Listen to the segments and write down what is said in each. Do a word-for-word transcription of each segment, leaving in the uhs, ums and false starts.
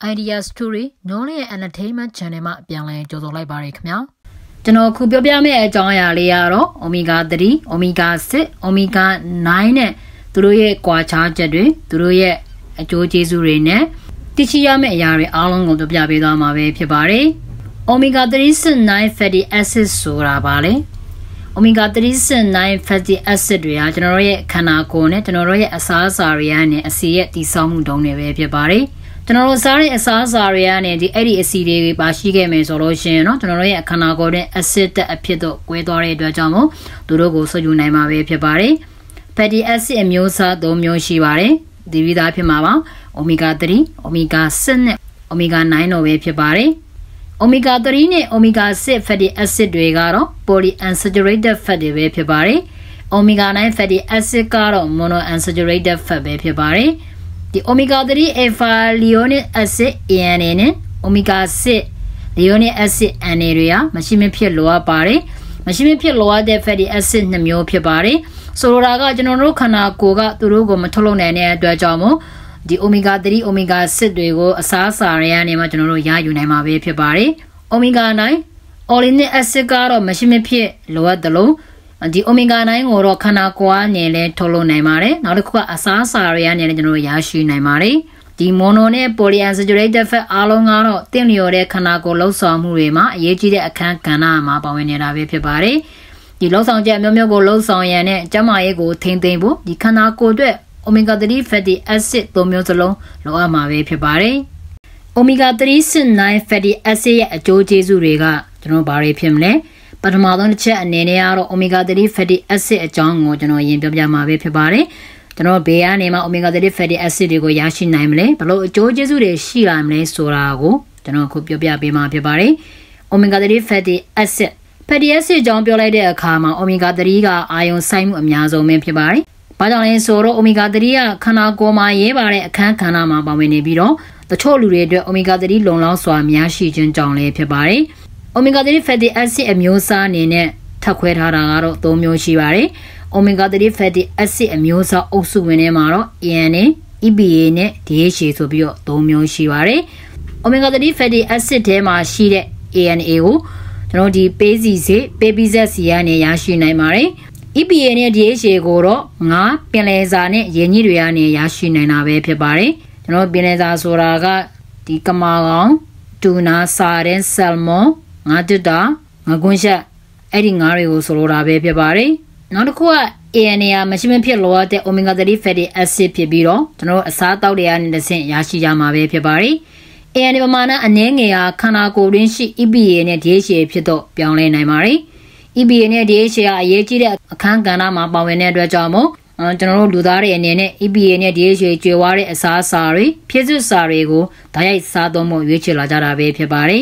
Idea Story, Noli Entertainment Channel မှာပြန်လည်ကြိုဆိုလိုက်ပါရခင်ဗျာကျွန်တော်ခုပြောပြမယ့်အကြောင်းအရာလေးကတော့ Omega three, Omega six, Omega nine နဲ့သူတို့ရဲ့ကွာခြားချက်တွေသူတို့ရဲ့အကျိုးကျေးဇူးတွေနဲ့သိရှိရမယ့်အရာတွေအားလုံးကိုပြောပြပေးသွားမှာပဲဖြစ်ပါတယ် Omega three six nine fatty acids ဆိုတာပါလေ Omega three six nine fatty acid တွေကကျွန်တော်တို့ရဲ့ခန္ဓာကိုယ်နဲ့ကျွန်တော်တို့ရဲ့အစားအစာတွေကနေအဆီရဲ့တည်ဆောက်မှုတုံးတွေပဲဖြစ်ပါတယ်ကျွန်တော်တို့စားတဲ့အစားအစာတွေကနေဒီအဲ့ဒီအဆီတွေပါရှိခဲ့မယ်ဆိုလို့ရှိရင်เนาะကျွန်တော်တို့ရဲ့ခန္ဓာကိုယ်နဲ့ acid တက်အဖြစ်တော့ကွဲသွားတဲ့အတွက်ကြောင့်မို့သူတို့ကိုဆွယူနိုင်မှာပဲဖြစ်ပါတယ် fatty acid အမျိုးအစားသုံးမျိုးရှိပါတယ်ဒီပြီးသားဖြစ်မှာပါ Omega three, Omega six နဲ့ Omega nine တို့ပဲဖြစ်ပါတယ် Omega three နဲ့ Omega six fatty acid တွေကတော့ polyunsaturated fat တွေပဲဖြစ်ပါတယ် Omega nine fatty acid ကတော့ monounsaturated fat ပဲဖြစ်ပါတယ်ဒီ Omega three alpha lionic acid A N A နဲ့ Omega six lionic acid N A တွေကမရှိမဖြစ်လိုအပ်ပါတယ်မရှိမဖြစ်လိုအပ်တဲ့ fatty acid နှစ်မျိုးဖြစ်ပါတယ်ဆိုလိုတာကကျွန်တော်တို့ခန္ဓာကိုယ်ကသူတို့ကိုမထုတ်လုပ်နိုင်တဲ့အတွက်ကြောင့်မို့ဒီ Omega three, Omega six တွေကိုအစားအစာတွေကနေမှကျွန်တော်တို့ရယူနိုင်မှာပဲဖြစ်ပါတယ် Omega nine olinic acid ကတော့မရှိမဖြစ်လိုအပ်တယ်လို့ဒီ Omega nine ကိုတော့ခန္ဓာကိုယ်အနေနဲ့ထုတ်လုပ်နိုင်ပါတယ်နောက်တစ်ခုကအစားအစာတွေအနေနဲ့ကျွန်တော်တို့ရရှိနိုင်ပါတယ်ဒီ mono နဲ့ polyunsaturated fat အားလုံးကတော့တင့်လျော်တဲ့ခန္ဓာကိုယ်လှုပ်ဆောင်မှုတွေမှာအရေးကြီးတဲ့အခန်းကဏ္ဍမှာပါဝင်နေတာပဲဖြစ်ပါတယ်ဒီလှုပ်ဆောင်ချက်မျိုးမျိုးကိုလှုပ်ဆောင်ရန်နဲ့ကျန်းမာရေးကိုထိန်းသိမ်းဖို့ဒီခန္ဓာကိုယ်အတွက် Omega three fatty acid သုံးမျိုးစလုံးလိုအပ်မှာပဲဖြစ်ပါတယ် Omega three six nine fatty acid ရဲ့အကျိုးကျေးဇူးတွေကကျွန်တော်ဘာတွေဖြစ်မလဲပထမဆုံးတစ်ချက်အနေနဲ့ကတော့ Omega three fatty acid အကြောင်းကိုကျွန်တော်ရင်ပြောပြမှာပဲဖြစ်ပါတယ်ကျွန်တော်ဘေးကနေမှာ Omega three fatty acid တွေကိုရရှိနိုင်မလဲဘလို့အကျိုးကျေးဇူးတွေရှိလာမလဲဆိုတာကိုကျွန်တော်ခုပြောပြပေးမှာဖြစ်ပါတယ် Omega three fatty acid fatty acid အကြောင်းပြောလိုက်တဲ့အခါမှာ Omega three ကအာယုံဆိုင်မှုအများဆုံးပဲဖြစ်ပါတယ်ဘာကြောင့်လဲဆိုတော့ Omega three ကခန္ဓာကိုယ်မှာရေးပါတဲ့အခန်းကဏ္ဍမှာပါဝင်နေပြီးတော့တချို့လူတွေအတွက် Omega three လုံလောက်စွာများရှိခြင်းကြောင့်လည်းဖြစ်ပါတယ် Omega three fatty acid အမျိုးအစားအနေနဲ့ထပ်ခွဲထားတာကတော့သုံးမျိုးရှိပါတယ် Omega three fatty acid အမျိုးအစားအုပ်စုဝင်ထဲမှာတော့ A N A, E P A နဲ့ D H A ဆိုပြီးတော့သုံးမျိုးရှိပါတယ် Omega three fatty acid ထဲမှာရှိတဲ့ A N A ကိုကျွန်တော်ဒီပေးစီစေပေးပြီးဆက်စီကနေရရှိနိုင်ပါတယ် E P A နဲ့ D H A ကိုတော့ငါးပင်လယ်စာနဲ့ရေညှိတွေကနေရရှိနိုင်တာပဲဖြစ်ပါတယ်ကျွန်တော်ပင်လယ်စာဆိုတာကဒီကမာကောင်တူနာစာရင်ဆယ်မွန်ငါတက်တာငါကွန်းချက်အဲ့ဒီငါးတွေကိုဆိုလိုတာပဲဖြစ်ပါတယ်နောက်တစ်ခုက A N A ကမရှိမဖြစ်လိုအပ်တဲ့ Omega three fatty acid ဖြစ်ပြီးတော့ကျွန်တော်အစားအသောက်တွေကနေတစ်ဆင့်ရရှိကြမှာပဲဖြစ်ပါတယ် A N A ပမာဏအနည်းငယ်ဟာခန္ဓာကိုယ်တွင်းရှိ E P A နဲ့ D H A ဖြစ်တော့ပြောင်းလဲနိုင်ပါတယ် E P A နဲ့ D H A ကအရေးကြီးတဲ့အခန်းကဏ္ဍမှာပါဝင်တဲ့အတွက်ကြောင့်မို့ကျွန်တော်တို့လူသားတွေအနေနဲ့ E P A နဲ့ D H A ကျွေဝါတဲ့အစားအစာတွေဖြစ်စစ်စာတွေကိုဓာတ်ရိုက်စားသုံးဖို့ရွေးချယ်လာကြတာပဲဖြစ်ပါတယ်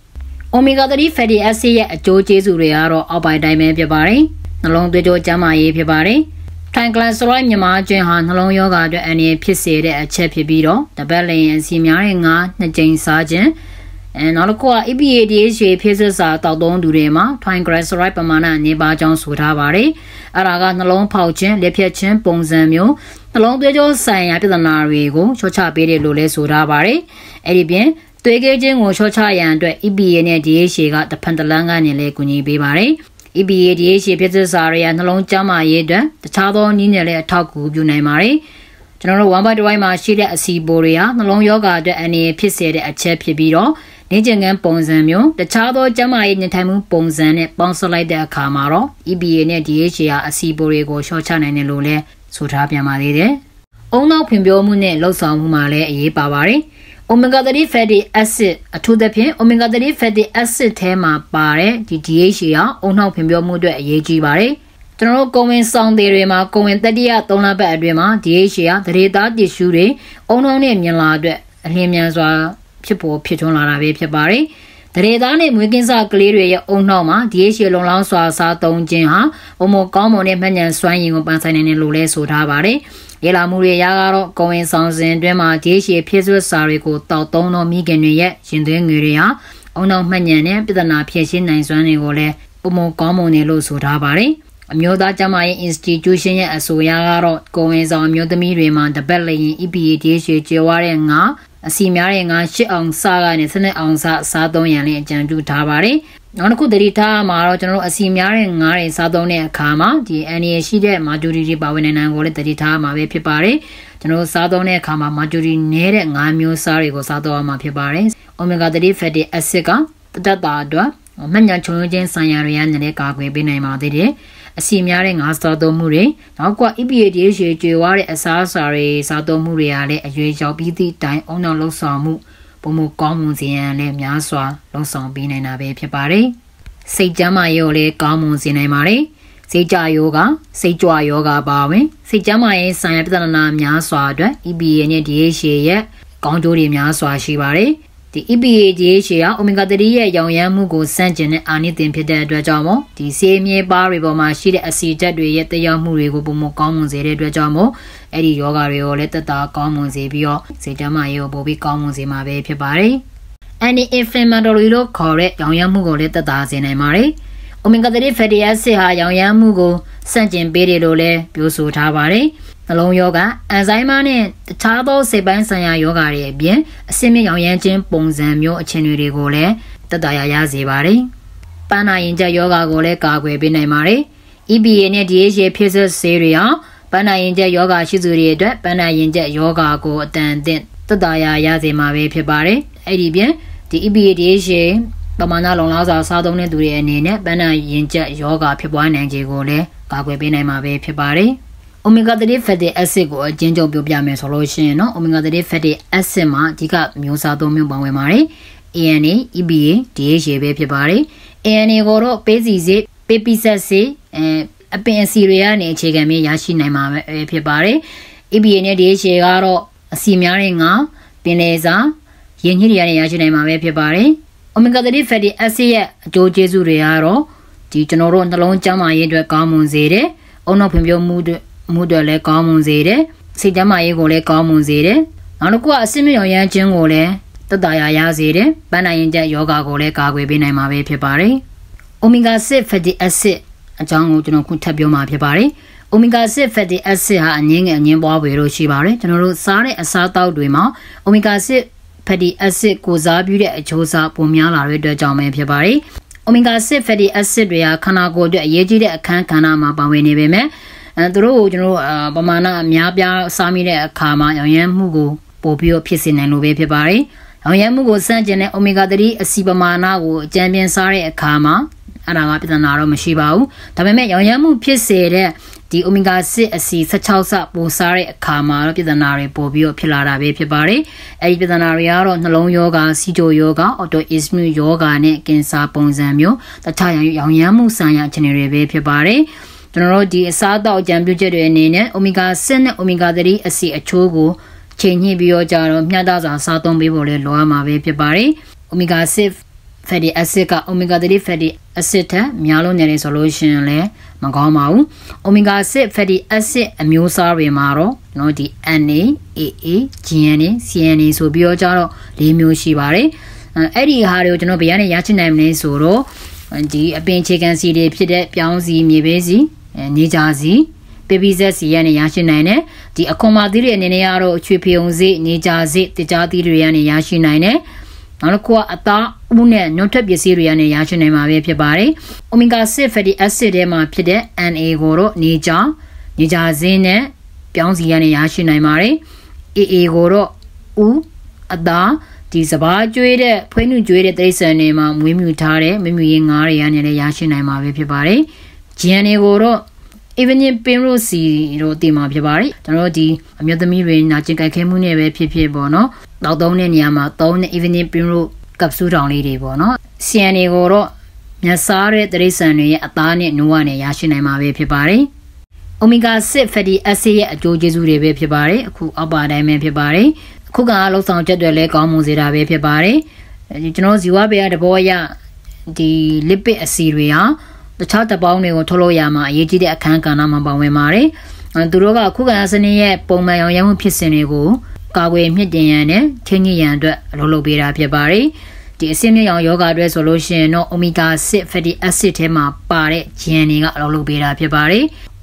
Omega three fatty acid ရဲ့အကျိုးကျေးဇူးတွေကတော့အောက်ပိုင်းတိုင်းပဲဖြစ်ပါတယ်နှလုံးသွေးကြောကျန်းမာရေးဖြစ်ပါတယ် Triglyceride မြမာခြင်းဟာနှလုံးရောဂါအတွက်အန္တရာယ်ဖြစ်စေတဲ့အချက်ဖြစ်ပြီးတော့တပတ်လျင်အစီများတဲ့ငါးနှစ်ကြိမ်စားခြင်းအဲနောက်တစ်ခုက E P A D H A ဖြစ်စစ်စာတောက်သုံးသူတွေမှာ Triglyceride ပမာဏနေပါကြောင်းဆိုထားပါတယ်အဲ့ဒါကနှလုံးဖောက်ခြင်းလက်ဖြတ်ခြင်းပုံစံမျိုးနှလုံးသွေးကြောဆိုင်ရာပြဿနာတွေကိုချောချပေးတယ်လို့လည်းဆိုထားပါတယ်အဲ့ဒီပြင်သွေးကြဲခြင်းကိုချောချရန်အတွက် E P A နဲ့ D H A ကတဖန်တလန်းကနေလည်းကူညီပေးပါတယ် E P A D H A ဖြစ်စစ်စာတွေနှလုံးကျန်းမာရေးအတွက်တခြားသောနည်းနဲ့လည်းအထောက်အကူပြုနိုင်ပါတယ်ကျွန်တော်တို့ one by one မှာရှိတဲ့အဆီပိုတွေဟာနှလုံးရောဂါအတွက်အန္တရာယ်ဖြစ်စေတဲ့အချက်ဖြစ်ပြီးတော့နေကျင်ကန်းပုံစံမျိုးတခြားသောကျန်းမာရေးနေထိုင်မှုပုံစံနဲ့ပေါင်းစပ်လိုက်တဲ့အခါမှာတော့ E P A နဲ့ D H A ဟာအဆီပိုတွေကိုရှော့ချနိုင်တယ်လို့လည်းဆိုထားပြန်ပါသေးတယ်။အုံနောက်ဖွံ့ဖြိုးမှုနဲ့လှုပ်ဆောင်မှုမှာလည်းအရေးပါပါတယ်။ Omega three fatty acid အထူးသဖြင့် Omega three fatty acid ထဲမှာပါတဲ့ဒီ D H A ဟာအုံနောက်ဖွံ့ဖြိုးမှုအတွက်အရေးကြီးပါတယ်။ကျွန်တော်တို့ကိုဝင်ဆောင်တွေတွေမှာကိုဝင်တတိယသုံးလပတ်အတွင်းမှာ D H A ဟာသရေသားတစ်ရှူတွေအုံနောက်နဲ့မြင်လာအတွက်အလျင်မြန်စွာဖြစ်ပေါ်ဖြစ်ထွန်းလာတာပဲဖြစ်ပါတယ်။တရေသားနဲ့မွေးကင်းစကလေးတွေရဲ့အုံနောက်မှာ D H A လုံလောက်စွာစားသုံးခြင်းဟာဘုံမကောင်းမွန်တဲ့မှတ်ဉာဏ်စွမ်းရည်ကိုပန်းဆိုင်နိုင်တယ်လို့လည်းဆိုထားပါတယ်။လေ့လာမှုတွေရကတော့ကိုဝင်ဆောင်စဉ်အတွင်းမှာ D H A ဖြစ်စွစာတွေကိုတောက်သုံးသောမိခင်တွေရဲ့ရင်သွေးငွေတွေဟာအုံနောက်မှတ်ဉာဏ်နဲ့ပြဿနာဖြေရှင်းနိုင်စွမ်းတွေကိုလည်းဘုံမကောင်းမွန်တယ်လို့ဆိုထားပါတယ်။အမျိုးသားကျန်းမာရေး institution ရဲ့အဆိုအရကတော့ကိုဝင်ဆောင်အမျိုးသမီးတွေမှာတပတ်လျင် E P A D H A ကျွေးဝါတဲ့ငါအစီများတဲ့ငါရှစ်အောင်စားကနေစနစ်အောင်စားစားသုံးရန်လည်းအကြံပြုထားပါတယ်နောက်တစ်ခုတတိထားမှာတော့ကျွန်တော်တို့အစီများတဲ့ငါးတွေစားသုံးတဲ့အခါမှာဒီအန်ရီရှိတဲ့မာဂျူရီတွေပါဝင်နေတဲ့ကိုလည်းတတိထားမှာပဲဖြစ်ပါတယ်ကျွန်တော်စားသုံးတဲ့အခါမှာမာဂျူရီနည်းတဲ့ငါးမျိုးစားတွေကိုစားသုံးရမှာဖြစ်ပါတယ်အိုမီဂါthree fatty acid ကတတ်တာအတွက်မညံချုံချင်းဆိုင်ရာတွေရနေတဲ့ကာကွယ်ပေးနိုင်ပါသေးတယ်အစီများတဲ့ငါးစားသုံးမှုတွေနောက်က E P A D H ကျွေဝါတဲ့အစားအစာတွေစားသုံးမှုတွေကလည်းအရွယ်ရောက်ပြီးသည့်တိုင်အုံနောက်လှုပ်ဆောင်မှုပုံမကောင်းမှုစီရန်လည်းများစွာလှုပ်ဆောင်ပေးနိုင်တာပဲဖြစ်ပါတယ်စိတ်ကြမ်းမာရေးကိုလည်းကောင်းမွန်စေနိုင်ပါတယ်စိတ်ကြယောဂစိတ်ကြွယောဂပါဝင်စိတ်ကြမ်းမာရေးဆိုင်ရာပြဿနာများစွာအတွက် E P A နဲ့ D H A ရဲ့ကောင်းကျိုးတွေများစွာရှိပါတယ်ဒီ E P A D H A က omega three ရဲ့ရောင်ရမ်းမှုကိုစန့်ကျင်တဲ့အာနိသင်ဖြစ်တဲ့အတွက်ကြောင့်မို့ဒီဆေးမြေပါးတွေပေါ်မှာရှိတဲ့အဆီဓာတ်တွေရဲ့တရားမှုတွေကိုပုံမကောင်းမွန်စေတဲ့အတွက်ကြောင့်မို့အဲ့ဒီယောဂတွေကိုလည်းတက်တာကောင်းမွန်စေပြီးတော့စိတ်ကြမ်းမာရေးကိုပိုပြီးကောင်းမွန်စေမှာပဲဖြစ်ပါတယ်anti-inflammatory လို့ခေါ်တဲ့ရောင်ရမ်းမှုကိုလည်းတက်တာစေနိုင်ပါတယ်။ omega three fatty acid ဟာရောင်ရမ်းမှုကိုစန့်ကျင်ပေးတယ်လို့လည်းပြောဆိုထားပါတယ်။နှလုံးရောဂါအန်ဇိုင်းမာနဲ့တခြားသောစိတ်ပိုင်းဆိုင်ရာယောဂတွေအပြင်အဆင့်မြင့်ရောင်ရမ်းခြင်းပုံစံမျိုးအခြေအနေတွေကိုလည်းတက်တာရရစေပါတယ်။ပန်းနာရင်ကျယောဂကိုလည်းကာကွယ်ပေးနိုင်ပါတယ်။ E P A နဲ့ D H A ဖြစ်စေဆေးတွေဟာပန်းနာရင်ကျယောဂရှိသူတွေအတွက်ပန်းနာရင်ကျယောဂကိုအတန်အသင့်တက်တာရရစေမှာပဲဖြစ်ပါတယ်။အဲ့ဒီပြင်ဒီ E P A D H A ပမာဏလုံလောက်စွာစားသုံးတဲ့သူတွေအနေနဲ့ပန်းနာရင်ကျယောဂဖြစ်ပွားနိုင်ခြေကိုလည်းကာကွယ်ပေးနိုင်မှာပဲဖြစ်ပါတယ်။ omega three fatty acid ကိုအကျဉ်းချုပ်ပြောပြမယ်ဆိုလို့ရှိရင်เนาะ omega three fatty acid မှာအဓိကမျိုးစားသုံးမျိုးပါဝင်ပါတယ်။ A N A, E P A, D H A ပဲဖြစ်ပါတယ်။ A N A ကိုတော့ပေးစီစေပေးပိဆက်စေအဲအပင်အစီတွေကနေအခြေခံပြီးရရှိနိုင်မှာပဲဖြစ်ပါတယ်။ E P A နဲ့ D H A ကတော့အစီများတဲ့ငါပင်လယ်စာရင်းနှီးတွေကနေရရှိနိုင်မှာပဲဖြစ်ပါတယ်။ omega three fatty acid ရဲ့အကျိုးကျေးဇူးတွေကတော့ဒီကျွန်တော်တို့နှလုံးကျန်းမာရေးအတွက်ကောင်းမွန်စေတယ်။အုံနောက်ဖွံ့ဖြိုးမှုတွေမှုတွေလည်းကောင်းမွန်စေတယ်။စိတ်ကျန်းမာရေးကိုလည်းကောင်းမွန်စေတယ်။နောက်တစ်ခုကအဆင့်မြင့်ရောင်ရမ်းခြင်းကိုလည်းတက်တာရရစေတယ်။ပန်းနိုင်ရင်ကျယောဂကိုလည်းကာကွယ်ပေးနိုင်မှာပဲဖြစ်ပါတယ်။ omega six fatty acid အကြောင်းကိုကျွန်တော်ခုထပ်ပြောမှာဖြစ်ပါတယ်။ omega six fatty acid ဟာအငင်းငယ်အငင်းပွားပွေလို့ရှိပါတယ်ကျွန်တော်တို့စားတဲ့အစားအသောက်တွေမှာ omega six fatty acid ကိုစားပြုတဲ့အချိုးစားပုံများလာတဲ့အတွက်ကြောင့်ပဲဖြစ်ပါတယ်။ omega six fatty acid တွေဟာခန္ဓာကိုယ်အတွက်အရေးကြီးတဲ့အခန်းကဏ္ဍမှာပါဝင်နေပေမဲ့အဲသူတို့ကိုကျွန်တော်ပမာဏအများပြားစားမိတဲ့အခါမှာရောင်ရမ်းမှုကိုပို့ပြီးဖြစ်စေနိုင်လို့ပဲဖြစ်ပါတယ်။ရောင်ရမ်းမှုကိုစန့်ကျင်တဲ့ omega three အစီပမာဏကိုအကြံပြင်းစားတဲ့အခါမှာအဲ့ဒါကပြဿနာတော့မရှိပါဘူး။ဒါပေမဲ့ရောင်ရမ်းမှုဖြစ်စေတဲ့ဒီ omega six အစီsixteenဆပိုစားတဲ့အခါမှာတော့ပြဿနာတွေပို့ပြီးဖြစ်လာတာပဲဖြစ်ပါတယ်။အဲဒီပြဿနာတွေကတော့နှလုံးယောဂါစီဂျိုယောဂါ autoimmune ယောဂါနဲ့ကင်ဆာပုံစံမျိုးတခြားရောင်ရမ်းမှုဆိုင်ရာအခြေအနေတွေပဲဖြစ်ပါတယ်။ကျွန်တော်တို့ဒီအစားအသောက်အကြံပြုချက်တွေအနေနဲ့ omega six နဲ့ omega three အစီအချိုးကိုချိန်ညှိပြီးတော့ကြတော့မျှတစွာစားသုံးပေးဖို့လည်းလိုအပ်မှာပဲဖြစ်ပါတယ်။ omega six fatty acid က omega three fatty acid ထက်များလို့နေတယ်ဆိုလို့ရှိရင်လည်းမကောင်းပါဘူး။ omega six fatty acid အမျိုးအစားတွေမှာတော့နော်ဒီ N A, A A, G N A, C N A ဆိုပြီးတော့ကြတော့၄မျိုးရှိပါတယ်။အဲ့ဒီဟာတွေကိုကျွန်တော်ဘယ်ကနေရရှိနိုင်မလဲဆိုတော့ဒီအပင်အခြေခံစီတွေဖြစ်တဲ့ပြောင်းစီမြေပဲစီနေကြစီပေပီဇက်စီရနေရရှိနိုင်တယ်ဒီအခွန်မာသီးတွေအနေနဲ့ကတော့အချွေဖျုံစေနေကြစေတကြားသီးတွေရနေရရှိနိုင်တယ်နောက်တစ်ခုကအသားဥနဲ့နှုတ်ထက်ပစ္စည်းတွေရနေရရှိနိုင်မှာပဲဖြစ်ပါတယ် omega six fatty acid ထဲမှာဖြစ်တဲ့ N A ကိုတော့နေကြနေကြစေနဲ့ပြောင်းစီရနေရရှိနိုင်ပါတယ် A A ကိုတော့ဥအသားဒီစဘာကျွေးတဲ့ဖွေးနှုကျွေးတဲ့တိရစ္ဆာန်တွေမှာမွေးမြူထားတဲ့မွေးမြူရေးငါးတွေရနေလည်းရရှိနိုင်မှာပဲဖြစ်ပါတယ် G N A ကိုတော့ evening pin-rose တို့တင်မှာဖြစ်ပါတယ်ကျွန်တော်တို့ဒီအမျိုးသမီးတွေနာကျင်ကြိုက်ခဲမှုနဲ့ပဲဖြစ်ဖြစ်ပေါ့နော်တောက်သုံးတဲ့နေရာမှာသုံးတဲ့ evening pin-rose ကပ်ဆူတောင်လေးတွေပေါ့နော် C N A ကိုတော့မြတ်စားတဲ့တိရစ္ဆာန်တွေရဲ့အသားနဲ့နိုးကနေရရှိနိုင်မှာပဲဖြစ်ပါတယ် omega six fatty acid ရဲ့အကျိုးကျေးဇူးတွေပဲဖြစ်ပါတယ်အခုအောက်ပါတိုင်းပဲဖြစ်ပါတယ်အခုကလှုပ်ဆောင်ချက်တွေလည်းကောင်းမွန်စေတာပဲဖြစ်ပါတယ်ကျွန်တော်ဇီဝဘေးတဘောရဒီ lipid အဆီတွေဟာတခြားတပေါင်းတွေကိုထုတ်လို့ရမှာအရေးကြီးတဲ့အခန်းကဏ္ဍမှာပါဝင်ပါတယ်သူတို့ကခုခံစနစ်ရဲ့ပုံမှန်ရောင်ရမ်းမှုဖြစ်စဉ်တွေကိုကာကွယ်မြင့်တင်ရန်နဲ့ထိန်းညှိရန်အတွက်အလုပ်လုပ်ပေးတာဖြစ်ပါတယ်ဒီအဆင့်မြင့်ရောင်ယောဂအတွက်ဆိုလို့ရှိရင်တော့ omega six fatty acid ထဲမှာပါတဲ့ G N A ကအလုပ်လုပ်ပေးတာဖြစ်ပါတယ်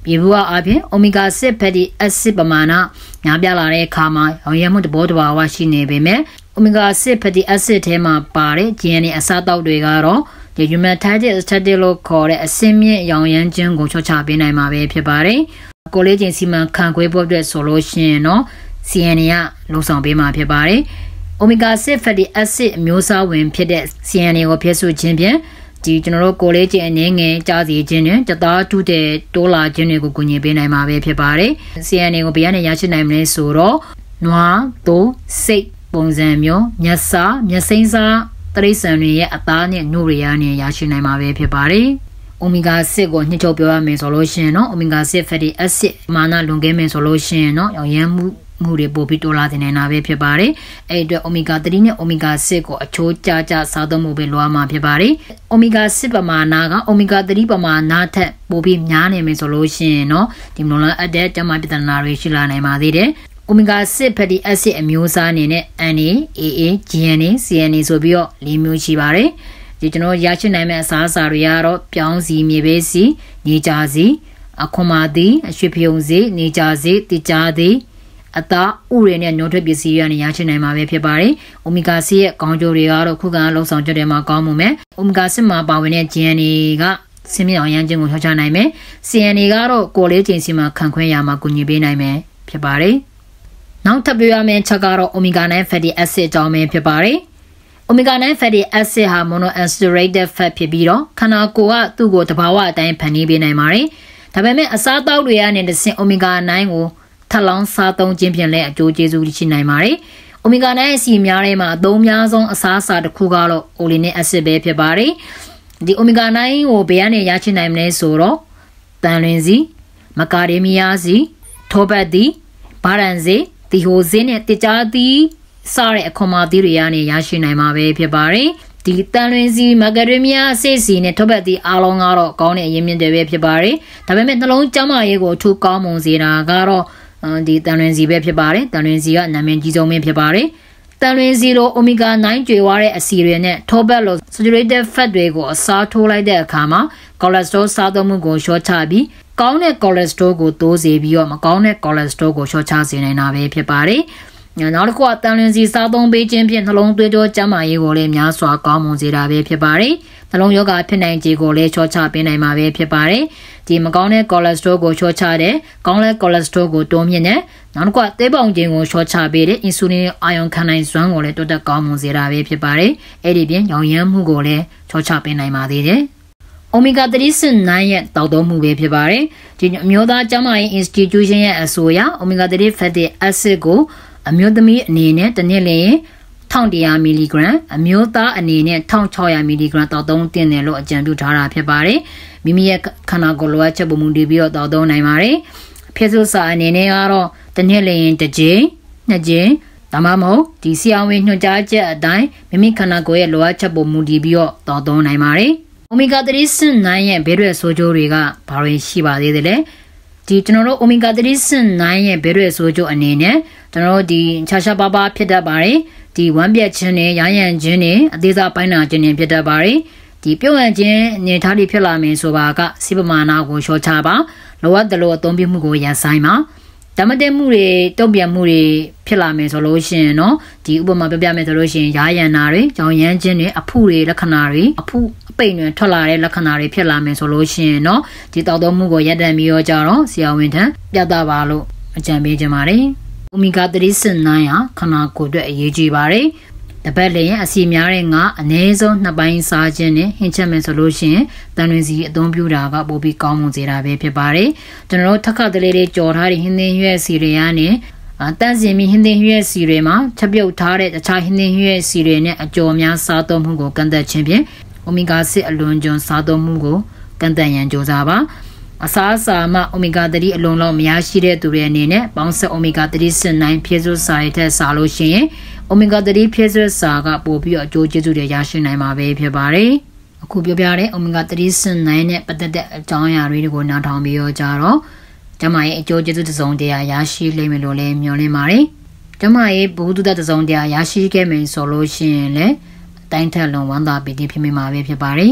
ပြေဘူးအပြင် omega six fatty acid ပမာဏများပြားလာတဲ့အခါမှာရောင်ရမ်းမှုတဘောတဘာဝရှိနေပေမဲ့ omega six fatty acid ထဲမှာပါတဲ့ G N A အစားအသောက်တွေကတော့ဒီ rheumatic static လို့ခေါ်တဲ့အဆင့်မြင့်ရောင်ရမ်းခြင်းကိုချော့ချပေးနိုင်မှာပဲဖြစ်ပါတယ်။ကိုလေးချင်းစီမံခန့်ခွဲဖို့အတွက်ဆိုလို့ရှိရင်တော့ C N A ကလုံဆောင်ပေးမှာဖြစ်ပါတယ်။ omega six fatty acid အမျိုးအစားဝင်ဖြစ်တဲ့ C N A ကိုဖြည့်ဆည်းခြင်းဖြင့်ဒီကျွန်တော်တို့ကိုလေးချင်းအနေငယ်ကြားစီခြင်းနဲ့တသားထုတဲ့တိုးလာခြင်းတွေကိုကူညီပေးနိုင်မှာပဲဖြစ်ပါတယ်။ C N A ကိုဘယ်ကနေရရှိနိုင်မလဲဆိုတော့နွားသိုးစိတ်ပုံစံမျိုးမျက်စာမျက်စိမ်းစာတရိษံတွေရဲ့အသားနဲ့နှုတ်ရရနဲ့ရရှိနိုင်မှာပဲဖြစ်ပါတယ်။ omega six ကိုညှိထုတ်ပြောရမယ်ဆိုလို့ရှိရင်တော့ omega six fatty acid မာနလွန်ကဲမယ်ဆိုလို့ရှိရင်တော့ရောင်ရမ်းမှုမှုတွေပို့ပြီးတိုးလာနေတာပဲဖြစ်ပါတယ်။အဲ့အတွက် omega three နဲ့ omega six ကိုအချိုးကျကျစားသုံးမှုပဲလိုအပ်မှာဖြစ်ပါတယ်။ omega six ပမာဏက omega three ပမာဏထက်ပိုပြီးများနေမယ်ဆိုလို့ရှိရင်တော့ဒီမလိုလားအပ်တဲ့ကျန်းမာပြဿနာတွေရှိလာနိုင်ပါသေးတယ်။ omega six fatty acid အမျိုးအစားအနေနဲ့ N A, A A, G N A, C N A ဆိုပြီးတော့၄မျိုးရှိပါတယ်။ဒီကျွန်တော်ရရှိနိုင်မယ့်အစားအစာတွေကတော့ပြောင်းစီမြေပဲစီနေကြစီအခွန်မာသည်အရွှေဖြုံစီနေကြစီတိကျသည်အသားဥရနဲ့နှုတ်ထွက်ပစ္စည်းရနေရရှိနိုင်မှာပဲဖြစ်ပါတယ်။ omega six ရဲ့ကောင်းကျိုးတွေကတော့ခုခံလုံဆောင်ချက်တွေမှာကောင်းမှုမဲ့ omega six မှာပါဝင်တဲ့ G N A ကဆင်းမြအောင်ရမ်းခြင်းကိုချော့ချနိုင်မယ်။ C N A ကတော့ကိုယ်လေးချင်းစီမှာခံခွင့်ရမှာကူညီပေးနိုင်မယ်ဖြစ်ပါတယ်။နောက်ထပ်ပြောရမယ့်ချက်ကတော့ omega nine fatty acid အကြောင်းပဲဖြစ်ပါတယ်။ omega nine fatty acid ဟာ monounsaturated fat ဖြစ်ပြီးတော့ခန္ဓာကိုယ်ကသူ့ကိုတဘာဝအတိုင်းဖန်တီးပေးနိုင်ပါတယ်။ဒါပေမဲ့အစားအသောက်တွေကနေတစ်ဆင့် omega nine ကိုထပ်လောင်းစားသုံးခြင်းဖြင့်လည်းအကျိုးကျေးဇူးရှိနိုင်ပါတယ်။ omega nine အစီအများထဲမှာအသုံးများဆုံးအစားအစာတစ်ခုကတော့ olinic acid ပဲဖြစ်ပါတယ်။ဒီ omega nine ကိုဘယ်ကနေရရှိနိုင်မလဲဆိုတော့တန်လွင်စီမကာဒေမီယာစီထောပတ်သည်ဘာရန်စီတီဟိုဇင်းနဲ့တကြားသည်စတဲ့အခွန်မာသီးတွေကနေရရှိနိုင်မှာပဲဖြစ်ပါတယ်။ဒီတန်လွင်စီမကာဒေမီယာအစစ်စီနဲ့ထောပတ်သည်အားလုံးကတော့ကောင်းတဲ့အရင်းမြစ်တွေပဲဖြစ်ပါတယ်။ဒါပေမဲ့နှလုံးကျန်းမာရေးကိုအထူးကောင်းမွန်စေတာကတော့ဒီတန်လွင်စီပဲဖြစ်ပါတယ်။တန်လွင်စီကနာမည်ကြီးဆုံးပဲဖြစ်ပါတယ်။တန်လွင်စီလို omega nine ကျွေးသွားတဲ့အဆီတွေနဲ့ထောပတ်လို saturated fat တွေကိုအစားထိုးလိုက်တဲ့အခါမှာ cholesterol စားသုံးမှုကိုလျှော့ချပြီးကောင်းတဲ့ cholesterol ကိုတိုးစေပြီးတော့မကောင်းတဲ့ cholesterol ကိုလျှော့ချစေနိုင်တာပဲဖြစ်ပါတယ်။နောက်တစ်ခုကတန်လွင်စီစားသုံးပေးခြင်းဖြင့်နှလုံးသွေးကြောကျန်းမာရေးကိုလည်းများစွာကောင်းမွန်စေတာပဲဖြစ်ပါတယ်။နှလုံးရောဂါဖြစ်နိုင်ခြေကိုလည်းလျှော့ချပေးနိုင်မှာပဲဖြစ်ပါတယ်။ဒီမကောင်းတဲ့ cholesterol ကိုလျှော့ချတဲ့ကောင်းတဲ့ cholesterol ကိုတိုးမြင့်တဲ့နောက်တစ်ခုကသွေးပေါင်ခြင်းကိုလျှော့ချပေးတဲ့ insulin အာရုံခံနိုင်စွမ်းကိုလည်းတိုးတက်ကောင်းမွန်စေတာပဲဖြစ်ပါတယ်။အဲ့ဒီပြင်ရောင်ရမ်းမှုကိုလည်းလျှော့ချပေးနိုင်ပါသေးတယ်။ omega three nine ရဲ့တောက်သုံးမှုပဲဖြစ်ပါတယ်။ဒီအမျိုးသားကျန်းမာရေး institution ရဲ့အဆိုအရ omega three fatty acid ကိုအမျိုးသမီးအနေနဲ့တစ်နှစ်လျင်one thousand one hundred မီလီဂရမ်အမျိုးသားအနေနဲ့one thousand six hundred မီလီဂရမ်တောက်သုံးတင်တယ်လို့အကြံပြုထားတာဖြစ်ပါတယ်။မိမိရဲ့ခန္ဓာကိုယ်လိုအပ်ချက်ပုံမူတည်ပြီးတော့တောက်သုံးနိုင်ပါတယ်။ဖြစ်စုစာအနေနဲ့ကတော့တစ်နှစ်လျင်တစ်ကြိမ်နှစ်ကြိမ်ဒါမှမဟုတ်ဒီဆရာဝန်ညွှန်ကြားချက်အတိုင်းမိမိခန္ဓာကိုယ်ရဲ့လိုအပ်ချက်ပုံမူတည်ပြီးတော့တောက်သုံးနိုင်ပါတယ်။ omega three nine ရဲ့ဘေးထွက်ဆိုးကျိုးတွေကဘာတွေရှိပါသေးတယ်လဲ။ဒီကျွန်တော်တို့ omega three nine ရဲ့ဘေးထွက်ဆိုးကျိုးအနေနဲ့ကျွန်တော်တို့ဒီခြားခြားပါးပါးဖြစ်တတ်ပါတယ်။ဒီဝမ်းပြက်ခြင်းနဲ့ရရန်ခြင်းနဲ့အသေးစားပိုင်းနာခြင်းတွေဖြစ်တတ်ပါတယ်။ဒီပြုတ်ရခြင်းအနေထားတွေဖြစ်လာမယ်ဆိုပါကစိပမာနာကိုလျှော့ချပါလိုအပ်တယ်လို့အသုံးပြုမှုကိုရန်ဆိုင်ပါဓမ္မတမှုတွေတုံ့ပြန်မှုတွေဖြစ်လာမယ်ဆိုလို့ရှိရင်เนาะဒီဥပမာပြပြမယ်ဆိုလို့ရှိရင်ရာရန်နာတွေကြောင်ရမ်းခြင်းတွေအဖုတွေလက္ခဏာတွေအဖုအပိန်တွေထွက်လာတဲ့လက္ခဏာတွေဖြစ်လာမယ်ဆိုလို့ရှိရင်เนาะဒီတောက်သုံးမှုကိုရပ်တန့်ပြီးတော့ကြတော့ဆရာဝန်ထံပြသပါလို့အကြံပေးချင်ပါတယ်။ omega three nine ဟာခန္ဓာကိုယ်အတွက်အရေးကြီးပါတယ်။တပတ်လျင်အစီများတဲ့ငါအနည်းဆုံးနှစ်ပိုင်းစားခြင်းနဲ့ဟင်းချက်မယ်ဆိုလို့ရှိရင်တန်လွင်စီအသုံးပြုတာကပိုပြီးကောင်းမွန်စေတာပဲဖြစ်ပါတယ်။ကျွန်တော်တို့ထက်ခတ်တလေးလေးကြော်ထားတဲ့ဟင်းသင်းရွက်စီတွေကနေတန့်စင်ပြီးဟင်းသင်းရွက်စီတွေမှာချက်ပြုတ်ထားတဲ့တခြားဟင်းသင်းရွက်စီတွေနဲ့အကျော်များစားသုံးမှုကိုကန့်သတ်ခြင်းဖြင့် omega six အလွန်ကျွံစားသုံးမှုကိုကန့်သတ်ရန်ကြိုးစားပါ။အစားအစာမှာ omega three အလုံးလုံးမရရှိတဲ့သူတွေအနေနဲ့ပေါင်းစပ် omega three nine ဖြည့်စွက်စာရတဲ့စားလို့ရှိရင် omega three ဖြည့်စွက်စာကပို့ပြီးအကျိုးကျေးဇူးတွေရရှိနိုင်မှာပဲဖြစ်ပါတယ်။အခုပြောပြတဲ့ omega three nine နဲ့ပတ်သက်တဲ့အကြောင်းအရာတွေကိုနားထောင်ပြီးတော့ကြတော့ကျမရဲ့အကျိုးကျေးဇူးတစ်စုံတရာရရှိလိမ့်မယ်လို့လည်းမျှော်လင့်ပါတယ်။ကျမရဲ့ဘုဒ္ဓတစ်စုံတရာရရှိခဲ့မယ်ဆိုလို့ရှိရင်လည်းအတိုင်းထက်လွန်ဝမ်းသာပီတိဖြစ်မိမှာပဲဖြစ်ပါတယ်။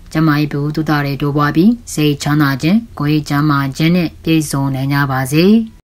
ကျမကြီးဘူးတူတာတွေတိုးပွားပြီးစိတ်ချမ်းသာခြင်းကိုယ်ချမ်းသာခြင်းနဲ့ပြည့်စုံနိုင်ကြပါစေ